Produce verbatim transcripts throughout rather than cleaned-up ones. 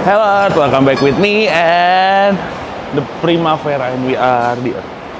Hello, welcome back with me and the Primavera, and we are the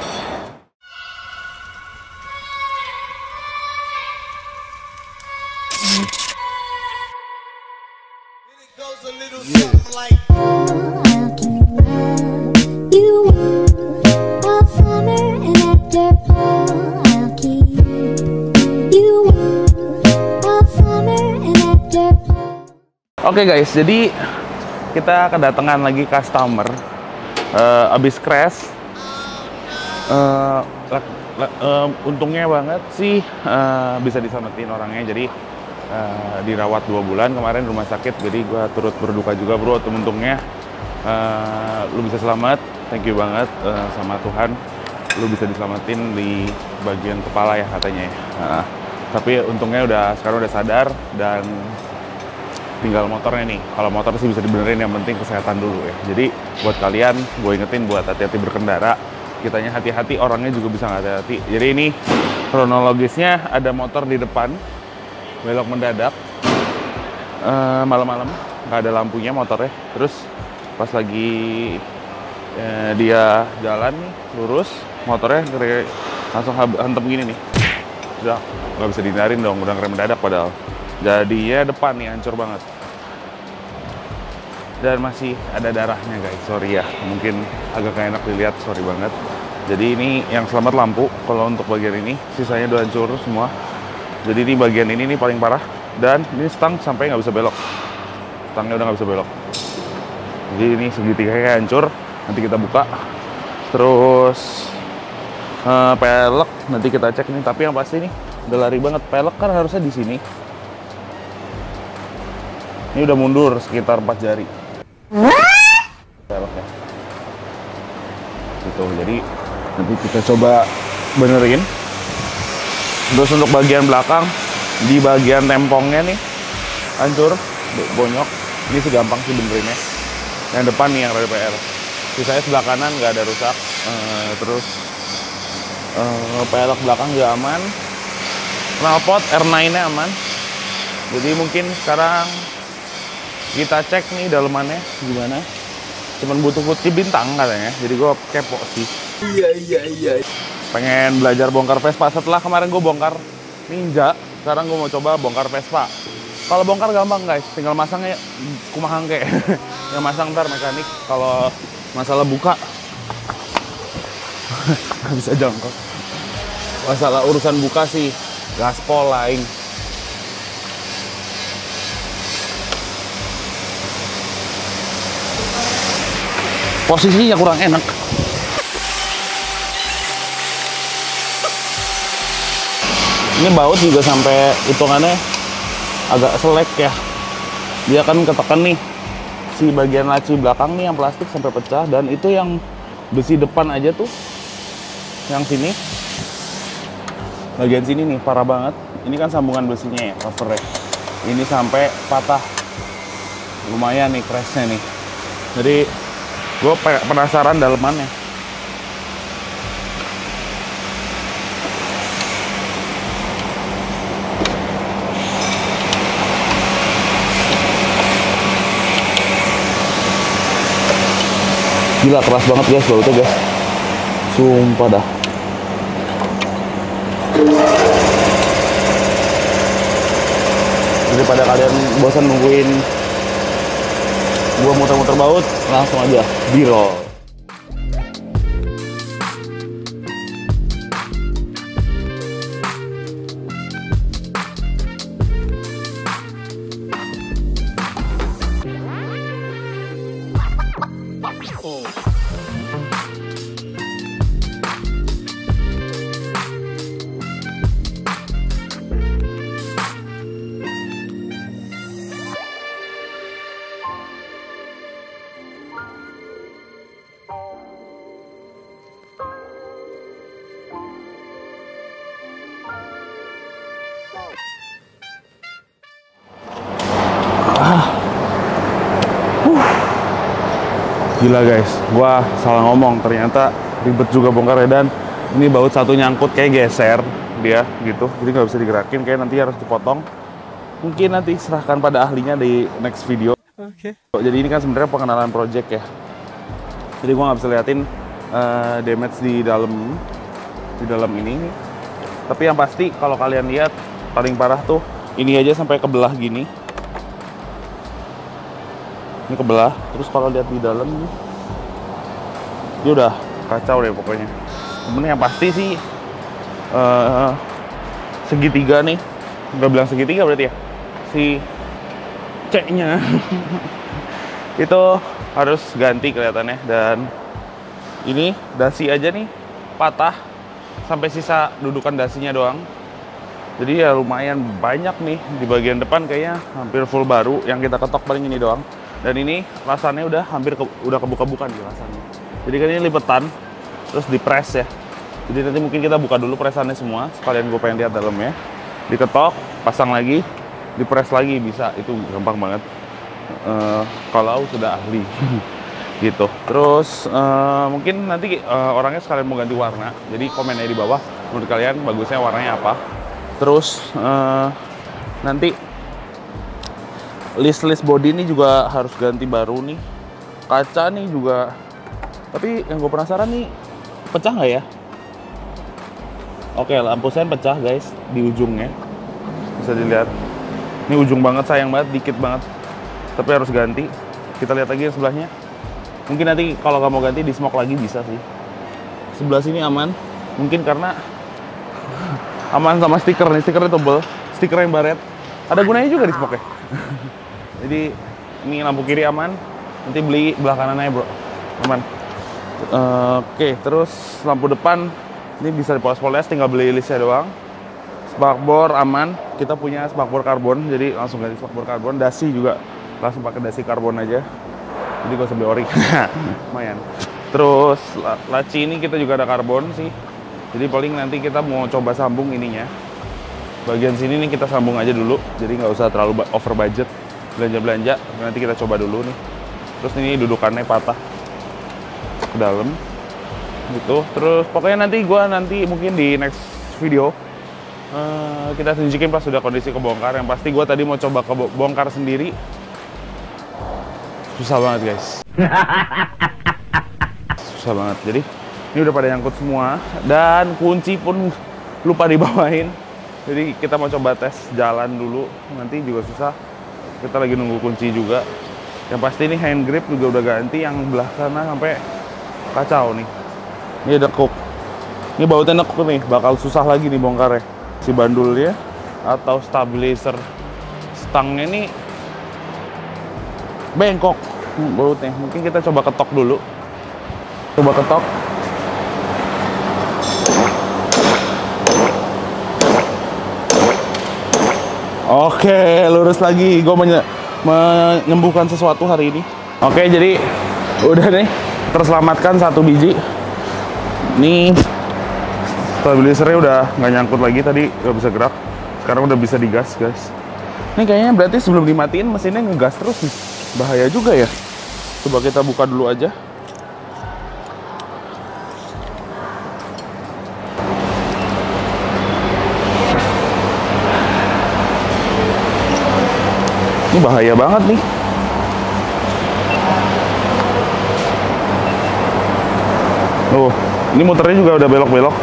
Oke okay guys, jadi kita kedatangan lagi customer uh, abis crash. Uh, uh, untungnya banget sih uh, bisa diselamatin orangnya. Jadi uh, dirawat dua bulan kemarin rumah sakit. Jadi gua turut berduka juga bro. Untungnya uh, lu bisa selamat. Thank you banget uh, sama Tuhan. Lu bisa diselamatin di bagian kepala ya katanya. Uh, tapi untungnya udah sekarang udah sadar dan tinggal motornya nih. Kalau motor sih bisa dibenerin, yang penting kesehatan dulu ya. Jadi buat kalian, gue ingetin buat hati-hati berkendara. Kitanya hati-hati, orangnya juga bisa nggak hati-hati. Jadi ini kronologisnya, ada motor di depan belok mendadak uh, malam-malam, nggak ada lampunya motornya. Terus pas lagi uh, dia jalan nih, lurus, motornya langsung hantem gini nih. Udah nggak bisa dihindarin dong, udah ngerem mendadak padahal. Jadinya depan nih hancur banget. Dan masih ada darahnya guys, sorry ya. Mungkin agak gak enak dilihat, sorry banget. Jadi ini yang selamat lampu, kalau untuk bagian ini. Sisanya udah hancur semua. Jadi ini bagian ini nih paling parah. Dan ini stang sampai nggak bisa belok. Stangnya udah nggak bisa belok. Jadi ini segitiganya hancur. Nanti kita buka. Terus uh, pelek, nanti kita cek nih. Tapi yang pasti nih, udah lari banget. Pelek kan harusnya di sini. Ini udah mundur sekitar empat jari. Peleknya. Gitu, jadi nanti kita coba benerin. Terus untuk bagian belakang, di bagian tempongnya nih hancur, bonyok. Ini sih gampang sih benerinnya. Yang depan nih yang rada P R. Sisanya sebelah kanan nggak ada rusak. Uh, terus uh, pelek belakang juga aman. Knalpot R sembilan-nya aman. Jadi mungkin sekarang kita cek nih dalemannya gimana. Cuman butuh putih bintang katanya. Jadi gue kepo sih. Iya iya iya. Pengen belajar bongkar Vespa. Setelah kemarin gue bongkar Ninja, sekarang gue mau coba bongkar Vespa. Kalau bongkar gampang guys, tinggal masangnya kumaha kayak. Yang masang ntar mekanik. Kalau masalah buka nggak bisa jongkok. Masalah urusan buka sih gaspol lain. Posisinya kurang enak. Ini baut juga sampai hitungannya agak selek ya. Dia kan ketekan nih si bagian laci belakang nih yang plastik sampai pecah, dan itu yang besi depan aja tuh, yang sini, bagian sini nih parah banget. Ini kan sambungan besinya ya, covernya. Ini sampai patah, lumayan nih crashnya nih. Jadi gue penasaran dalemannya. Gila keras banget guys bautnya guys. Sumpah dah. Daripada kalian bosan nungguin gua muter-muter baut, langsung aja B-roll. Gila guys, gua salah ngomong, ternyata ribet juga bongkarnya. Dan ini baut satu nyangkut kayak geser dia gitu, jadi nggak bisa digerakin, kayak nanti harus dipotong. Mungkin nanti serahkan pada ahlinya di next video. Oke. Okay. Jadi ini kan sebenarnya pengenalan project ya. Jadi gua nggak bisa liatin uh, damage di dalam di dalam ini. Tapi yang pasti kalau kalian lihat paling parah tuh ini aja sampai kebelah gini. Ini kebelah. Terus kalau lihat di dalam dia udah kacau deh pokoknya. Kemudian yang pasti sih uh, segitiga nih, nggak bilang segitiga berarti ya, si C-nya itu harus ganti kelihatannya. Dan ini dasi aja nih patah sampai sisa dudukan dasinya doang. Jadi ya lumayan banyak nih di bagian depan, kayaknya hampir full baru. Yang kita ketok paling ini doang. Dan ini lasannya udah hampir ke, udah kebuka-bukan di lasannya. Jadi kan ini lipetan terus dipres ya. Jadi nanti mungkin kita buka dulu presannya semua, sekalian gue pengen lihat dalamnya. Diketok, pasang lagi, dipres lagi bisa, itu gampang banget uh, kalau sudah ahli gitu. Terus uh, mungkin nanti uh, orangnya sekalian mau ganti warna, jadi komennya di bawah menurut kalian bagusnya warnanya apa. Terus uh, nanti list-list body ini juga harus ganti baru nih. Kaca nih juga, tapi yang gue penasaran nih pecah nggak ya? Oke, lampu sen pecah guys di ujungnya, bisa dilihat. Ini ujung banget, sayang banget, dikit banget. Tapi harus ganti. Kita lihat lagi yang sebelahnya. Mungkin nanti kalau nggak mau ganti di smoke lagi bisa sih. Sebelah sini aman. Mungkin karena aman sama stiker nih, stikernya tebel, stiker yang baret. Ada gunanya juga di smoke ya. Jadi ini lampu kiri aman. Nanti beli belah kanannya bro, aman. Uh, Oke, okay. Terus lampu depan ini bisa dipoles-poles, tinggal beli listnya doang. Spakbor aman, kita punya spakbor karbon, jadi langsung ganti spakbor karbon. Dasi juga langsung pakai dasi karbon aja, jadi gak usah beli ori. Lumayan. Terus laci ini kita juga ada karbon sih, jadi paling nanti kita mau coba sambung ininya. Bagian sini nih kita sambung aja dulu, jadi nggak usah terlalu over budget belanja-belanja. Nanti kita coba dulu nih. Terus ini dudukannya patah ke dalam gitu. Terus pokoknya nanti gua nanti mungkin di next video uh, kita tunjukin pas sudah kondisi kebongkar. Yang pasti gua tadi mau coba kebongkar sendiri, susah banget guys. Susah banget. Jadi ini udah pada nyangkut semua dan kunci pun lupa dibawain. Jadi kita mau coba tes jalan dulu, nanti juga susah. Kita lagi nunggu kunci juga. Yang pasti ini hand grip juga udah ganti, yang belah sana sampai kacau nih. Ini ada nekuk. Ini bautnya nekuk nih, bakal susah lagi nih bongkarnya. Si bandulnya atau stabilizer stangnya ini bengkok hmm, bautnya. Mungkin kita coba ketok dulu. Coba ketok. Oke, lurus lagi. Gue menye menyembuhkan sesuatu hari ini. Oke, jadi udah nih terselamatkan satu biji. Nih stabilizernya udah nggak nyangkut lagi, tadi nggak bisa gerak. Sekarang udah bisa digas guys. Ini kayaknya berarti sebelum dimatiin mesinnya ngegas terus nih. Bahaya juga ya. Coba kita buka dulu aja. Ini bahaya banget nih. Oh, ini muternya juga udah belok-belok.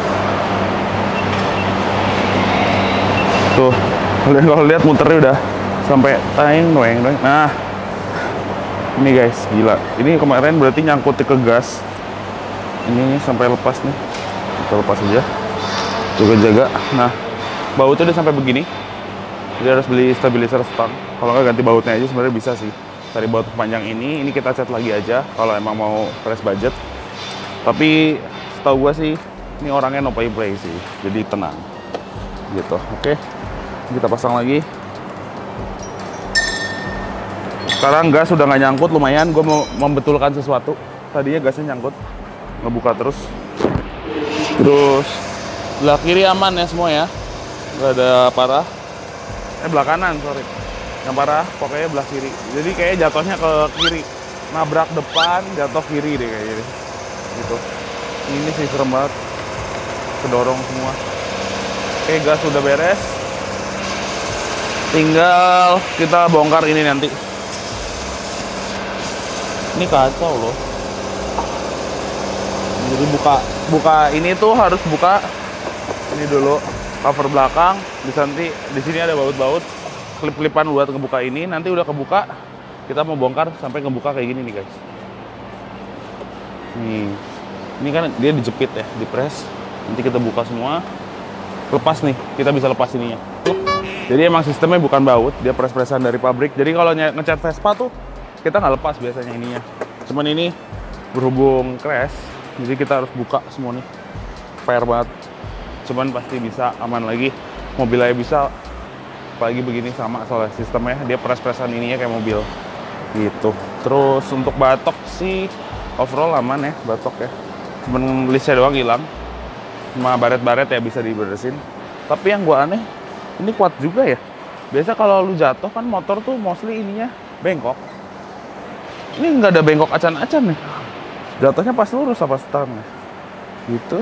Tuh, kalian kalau lihat muternya udah sampai taing doeng doeng. Nah, ini guys, gila. Ini kemarin berarti nyangkut ke gas. Ini sampai lepas nih. Kita lepas aja. Juga jaga. Nah, bautnya udah sampai begini. Jadi harus beli stabilizer stang. Kalau nggak ganti bautnya aja sebenarnya bisa sih. Cari baut panjang ini, ini kita cat lagi aja kalau emang mau press budget. Tapi setahu gue sih, ini orangnya no pay play sih. Jadi tenang. Gitu, oke. Kita pasang lagi. Sekarang gas udah nggak nyangkut, lumayan. Gue mau membetulkan sesuatu. Tadinya gasnya nyangkut, ngebuka terus. Terus belah kiri aman ya semua ya. Nggak ada parah. Eh belah kanan, sorry. Yang parah pokoknya belah kiri. Jadi kayaknya jatuhnya ke kiri. Nabrak depan, jatuh kiri deh kayaknya. Gitu. Ini sih serem banget. Kedorong semua. Oke, gas sudah beres. Tinggal kita bongkar ini nanti. Ini kacau loh. Jadi buka buka ini tuh harus buka ini dulu cover belakang. Bisa nanti di sini ada baut-baut klip-klipan buat ngebuka ini. Nanti udah kebuka, kita mau bongkar sampai ngebuka kayak gini nih guys. Nih, ini kan dia dijepit ya, dipres. Nanti kita buka semua, lepas nih, kita bisa lepas ininya. Jadi emang sistemnya bukan baut, dia pres-presan dari pabrik. Jadi kalau ngecat Vespa tuh kita nggak lepas biasanya ininya. Cuman ini berhubung crash, jadi kita harus buka semua nih. Fair banget. Cuman pasti bisa aman lagi. Mobilnya bisa, apalagi begini sama soalnya sistemnya dia pres-presan ininya kayak mobil gitu. Terus untuk batok sih overall aman ya, batok ya. Cuman listnya doang hilang. Cuma baret-baret ya bisa diberesin. Tapi yang gua aneh, ini kuat juga ya. Biasa kalau lu jatuh kan motor tuh mostly ininya bengkok. Ini nggak ada bengkok acan-acan nih. Jatuhnya pas lurus apa stang ya? Gitu.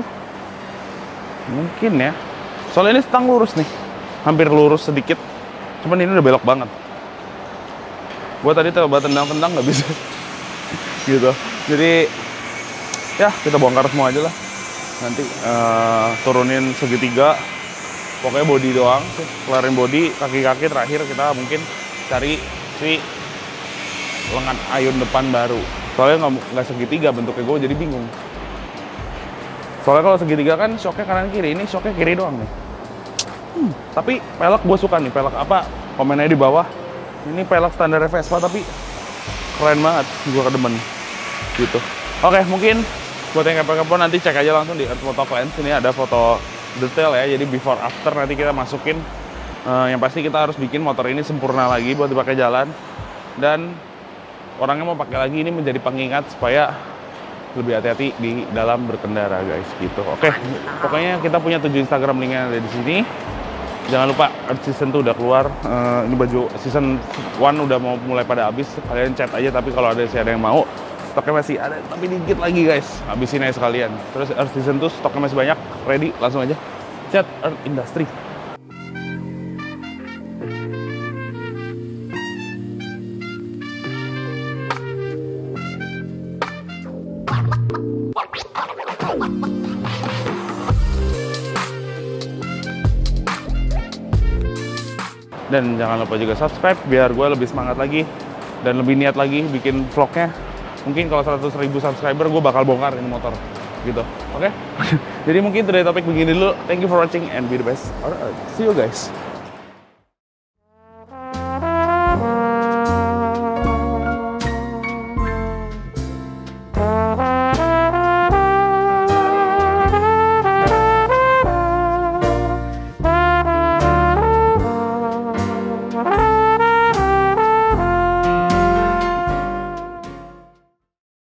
Mungkin ya. Soalnya ini stang lurus nih. Hampir lurus sedikit. Cuman ini udah belok banget. Gua tadi coba tendang-tendang nggak bisa. Gitu. Jadi ya kita bongkar semua aja lah. Nanti uh, turunin segitiga. Pokoknya body doang, kelarin body, kaki-kaki terakhir kita mungkin cari si lengan ayun depan baru. Soalnya nggak segitiga bentuknya, gue jadi bingung. Soalnya kalau segitiga kan shocknya kanan kiri, ini shocknya kiri doang nih. Hmm, tapi pelek gue suka nih, pelek apa? Komennya di bawah. Ini pelek standar Vespa tapi keren banget, gue kedemen. Gitu. Oke, mungkin buat yang kepo-kepo nanti cek aja langsung di Earth Motor Lens. Ini ada foto detail ya, jadi before after nanti kita masukin. Uh, yang pasti kita harus bikin motor ini sempurna lagi buat dipakai jalan. Dan orangnya mau pakai lagi ini menjadi pengingat supaya lebih hati-hati di dalam berkendara guys gitu. Oke, pokoknya kita punya tujuh Instagram, linknya ada di sini. Jangan lupa Earth Season tuh udah keluar. Uh, ini baju season one udah mau mulai pada habis. Kalian chat aja, tapi kalau ada sih ada yang mau, stoknya masih ada tapi dikit lagi guys. Habisin aja sekalian. Terus Earth Season tuh stoknya masih banyak. Ready, langsung aja chat Earth Industry. Dan jangan lupa juga subscribe biar gue lebih semangat lagi dan lebih niat lagi bikin vlognya. Mungkin kalau seratus ribu subscriber gue bakal bongkar ini motor gitu. Oke? Okay? Jadi mungkin dari topik begini dulu. Thank you for watching and be the best. Alright, see you guys.